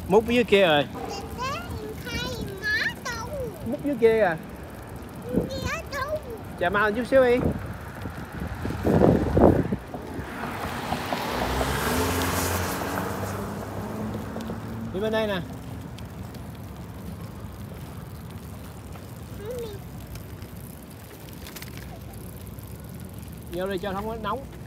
Múc dưới kia rồi. Múc dưới kia à. Chờ mau chút xíu đi. Đi bên đây nè. Vô đi cho không có nóng.